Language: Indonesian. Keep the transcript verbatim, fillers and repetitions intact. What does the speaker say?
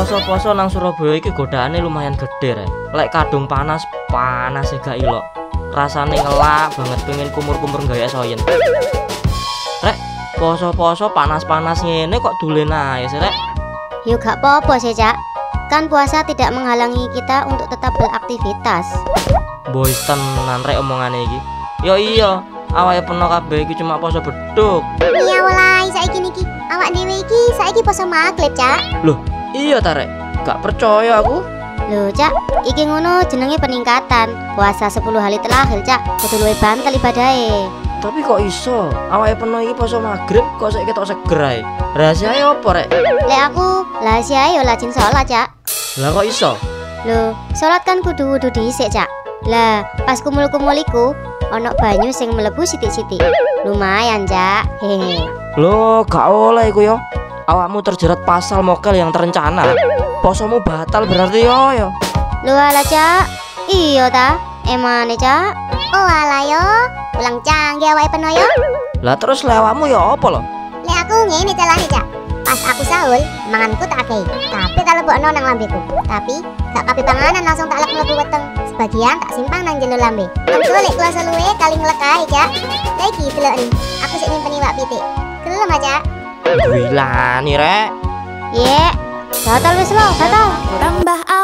Poso-poso nang Surabaya iki godaane lumayan gede rek. Lek kadung panas, panas e gak ilok. Rasane ngelak banget pengen kumur-kumur gaya soyen. Rek, poso-poso panas-panas ngene kok dulen ae sih rek. Yuk gak apa-apa sih Cak. Kan puasa tidak menghalangi kita untuk tetap beraktivitas. Boy tenan rek omongane iki. Yo iya, awake peno kabeh iki cuma poso beduk. Iya walai saiki niki. Awak dhewe iki saiki poso magrib, Cak. Loh, iya ta rek? Gak percaya aku. Loh, Cak, iki ngono jenenge peningkatan. Puasa sepuluh hari terakhir, Cak. Kudu luwih bantel ibadahe. Tapi kok iso? Awake peno iki poso magrib kok sik ketok seger ae. Rahasiane opo rek? Lek aku rahasiae yo lajin sholat, Cak. Lah kok iso? Loh, sholat kan kudu wudu dhisik, Cak. Lah, pas kumul-kumul iku ono banyu sing mlebu sithik-sithik. Lumayan, Cak. Hehe. Loh, gak oleh iku yo. Awakmu terjerat pasal mokel yang terencana. Posomu batal berarti yo yo. Lho ala, Cak. Iya ta? Emane, Cak? Oh ala yo. Ulang canggih awake peno yo. Lah terus lewatmu ya apa lo? Lek aku ngene carane, Cak. Pas aku sahur, manganku tak akeh. Tapi tak lebokno nang lambeku. Tapi gak kabeh panganan langsung tak lek mlebu weteng. Sebagian tak simpang nang jero lambe. Mengko lek kuasa luwe kali nglekahi, Cak. Lah iki delok ni. Aku sik nyimpen iwak pitik. Gelem aja. Wilani rek. Ye. Batal wis lo, batal. Tambah